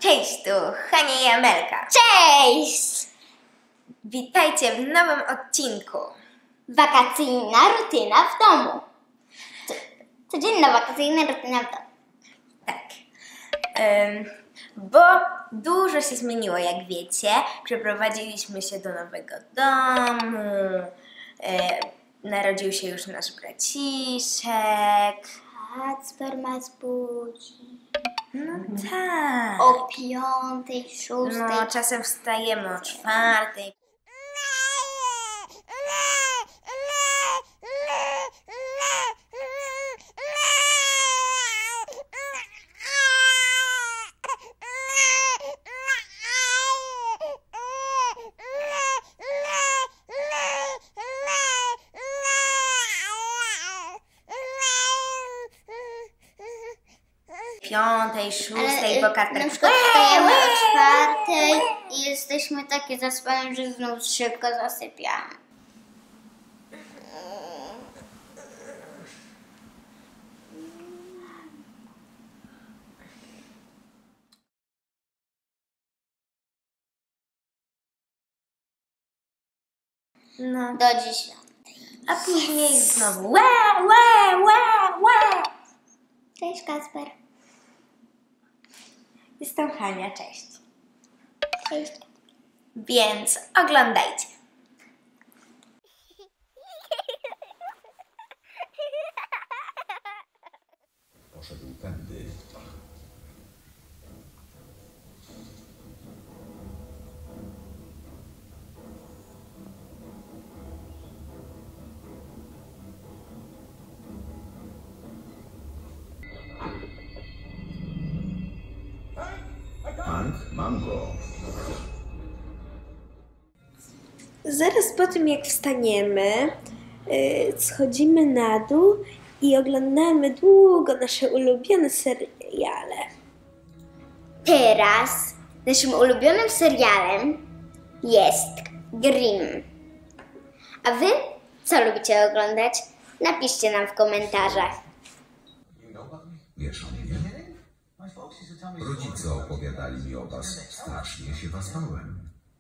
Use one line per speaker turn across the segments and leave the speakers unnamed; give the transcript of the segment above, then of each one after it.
Cześć, tu Hania i Amelka.
Cześć!
Witajcie w nowym odcinku.
Wakacyjna rutyna w domu. Codzienna wakacyjna rutyna w domu.
Tak. Bo dużo się zmieniło, jak wiecie. Przeprowadziliśmy się do nowego domu. Narodził się już nasz braciszek.
Kacper ma zbudzi.
No tak.
O 5:00, 6:00.
No, czasem wstajemy o 4:00. Piątej, 6:00, bo Kacper...
Na przykład wstajemy o 4:00 i jesteśmy takie zaspane, że znów szybko zasypiamy.
No.
Do dziś.
A później znowu łe.
Cześć, Kacper.
Jestem Hania, cześć.
Cześć.
Więc oglądajcie.
Poszedł tędy. Hank, mam go.
Zaraz po tym, jak wstaniemy, schodzimy na dół i oglądamy długo nasze ulubione seriale.
Teraz naszym ulubionym serialem jest Grimm. A wy co lubicie oglądać? Napiszcie nam w komentarzach.
Wiesz o mnie? Rodzice opowiadali mi o was. Strasznie się was bałem.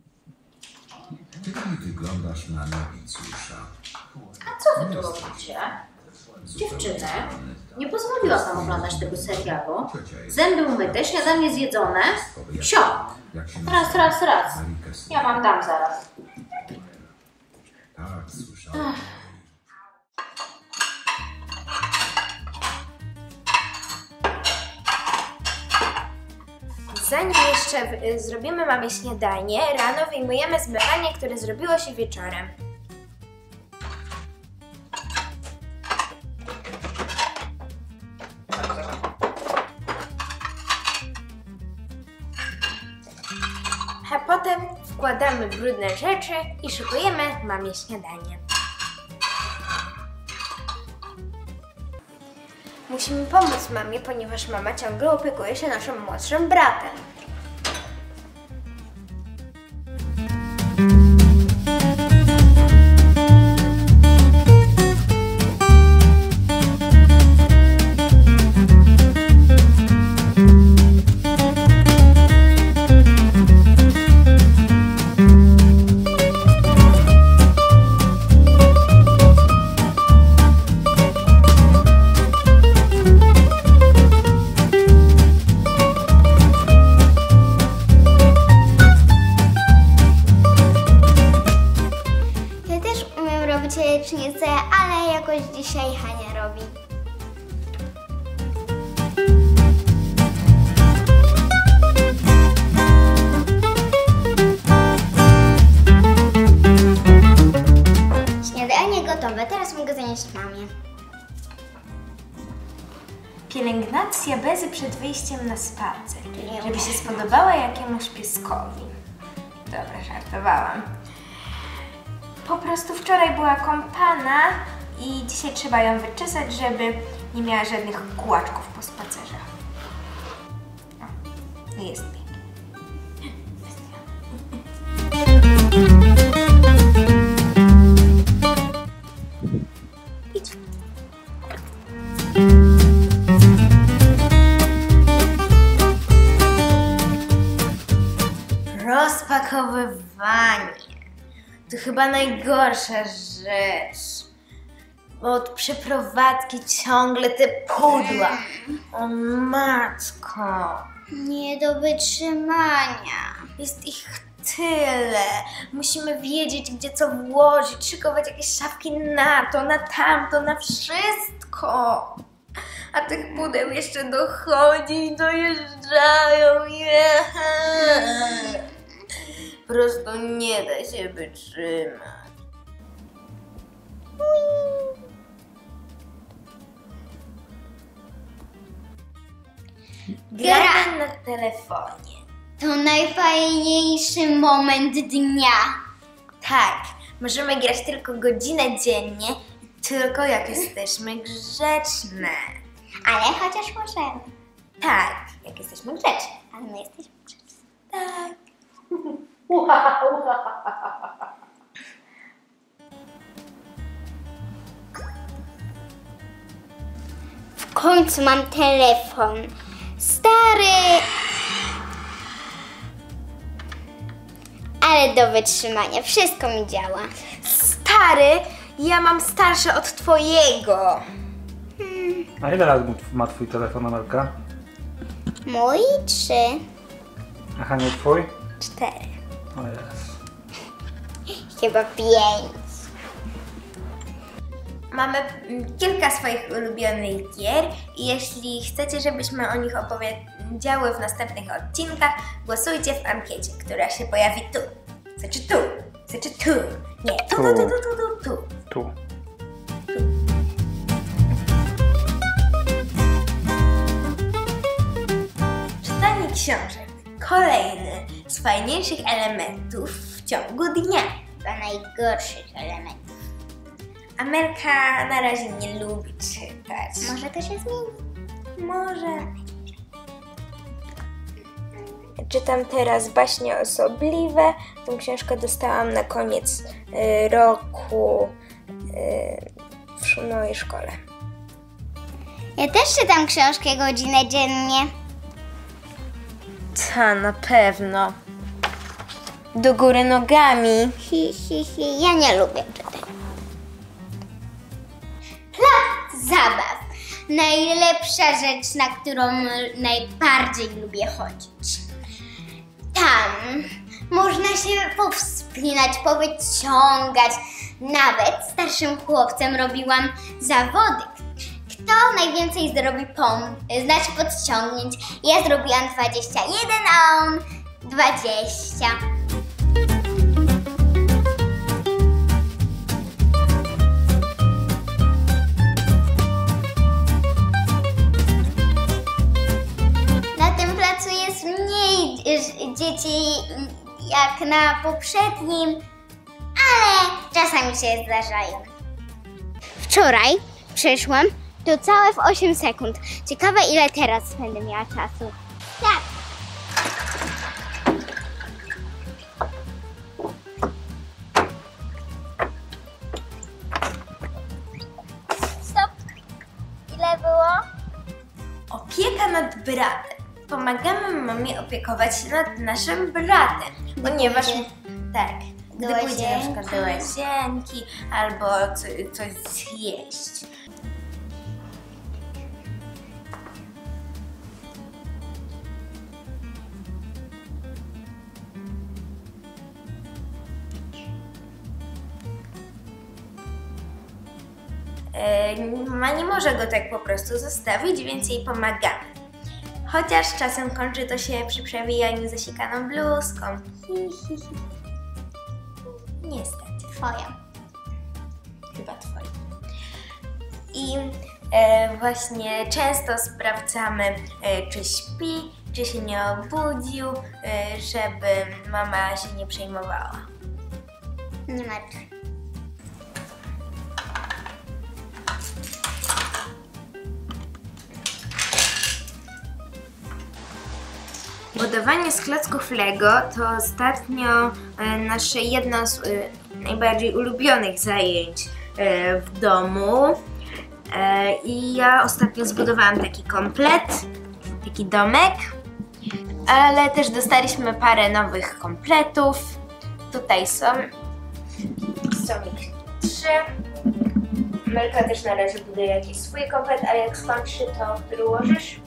Ty mi wyglądasz na nowicjusza.
A co wy tu robicie? Dziewczyny, nie pozwoliłam wam oglądać tego serialu. Zęby umyte, śniadanie zjedzone. Sio! Raz. Ja wam dam zaraz.
Tak, słyszałem.
Zanim jeszcze zrobimy mamie śniadanie, rano wyjmujemy zmywanie, które zrobiło się wieczorem. A potem wkładamy brudne rzeczy i szykujemy mamie śniadanie. Musimy pomóc mamie, ponieważ mama ciągle opiekuje się naszym młodszym bratem.
Jajecznicę, ale jakoś dzisiaj Hania robi. Śniadanie gotowe, teraz mogę zanieść mamie.
Pielęgnacja Bezy przed wyjściem na spacer, żeby się spodobała jakiemuś pieskowi. Dobra, żartowałam. Po prostu wczoraj była kąpana i dzisiaj trzeba ją wyczesać, żeby nie miała żadnych kółaczków po spacerze. O, jest pięknie. Idź. zachowywanie. To chyba najgorsza rzecz. Bo od przeprowadzki ciągle te pudła. O matko.
Nie do wytrzymania.
Jest ich tyle. Musimy wiedzieć, gdzie co włożyć, szykować jakieś szafki na to, na tamto, na wszystko. A tych pudeł jeszcze dochodzi i dojeżdżają. Po prostu nie da się wytrzymać. Gramy na telefonie.
To najfajniejszy moment dnia.
Tak, możemy grać tylko godzinę dziennie, tylko jak jesteśmy grzeczne.
Ale chociaż możemy.
Tak, jak jesteśmy grzeczni.
Ale my jesteśmy grzeczni.
Tak.
W końcu mam telefon. Stary. Ale do wytrzymania. Wszystko mi działa.
Stary, ja mam starsze od twojego.
A ile lat ma twój telefon, Amelka?
Mój 3.
A Haniu twój?
4.
O jest.
Chyba 5.
Mamy kilka swoich ulubionych gier i jeśli chcecie, żebyśmy o nich opowiedziały w następnych odcinkach, głosujcie w ankiecie, która się pojawi tu. Znaczy tu. Znaczy tu. Nie, tu.
Tu.
Czytanie książek. Kolejny z fajniejszych elementów w ciągu dnia.
Chyba najgorszych elementów.
Amelka na razie nie lubi czytać.
Może to się zmieni.
Może. Czytam teraz Baśnie osobliwe. Tą książkę dostałam na koniec roku w mojej szkole.
Ja też czytam książkę godzinę dziennie.
Ta, na pewno. Do góry nogami.
Ja nie lubię czytać. Plac zabaw. Najlepsza rzecz, na którą najbardziej lubię chodzić. Tam można się powspinać, powyciągać. Nawet starszym chłopcem robiłam zawody. Kto najwięcej zrobi podciągnięć? Ja zrobiłam 21, a on 20. Na tym placu jest mniej dzieci jak na poprzednim, ale czasami się zdarzają. Wczoraj przeszłam to całe w 8 sekund. Ciekawe, ile teraz będę miała czasu. Tak. Stop. Ile było?
Opieka nad bratem. Pomagamy mamie opiekować się nad naszym bratem, ponieważ tak, gdy pójdzie na przykład do łazienki albo coś zjeść. Mama nie może go tak po prostu zostawić, więc jej pomagamy. Chociaż czasem kończy to się przy przewijaniu zasikaną bluzką. Niestety.
Twoja.
Chyba twoja. I właśnie często sprawdzamy, czy śpi, czy się nie obudził, żeby mama się nie przejmowała.
Nie martw.
Budowanie z klocków Lego to ostatnio nasze jedno z najbardziej ulubionych zajęć w domu. I ja ostatnio zbudowałam taki komplet, taki domek. ale też dostaliśmy parę nowych kompletów. Tutaj są ich 3. Melka też na razie buduje jakiś swój komplet, a jak skończy, to który ułożysz?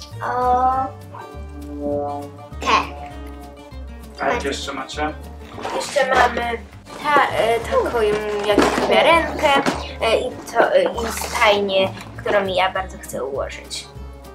A jakie jeszcze macie?
Jeszcze mamy taką jakąś kawiarenkę i stajnię, którą ja bardzo chcę ułożyć.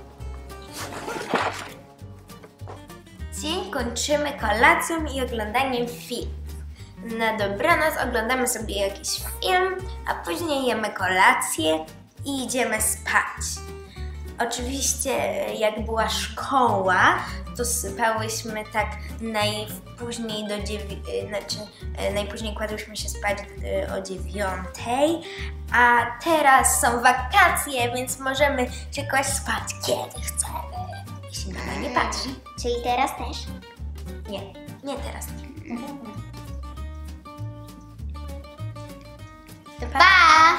Dzień kończymy kolacją i oglądaniem filmów. Na dobranoc oglądamy sobie jakiś film, a później jemy kolację i idziemy spać. Oczywiście jak była szkoła, to sypałyśmy tak najpóźniej najpóźniej kładłyśmy się spać o 9, a teraz są wakacje, więc możemy się kłaść spać kiedy chcemy, jeśli na to nie patrzy.
Czyli teraz też?
Nie teraz.
Pa!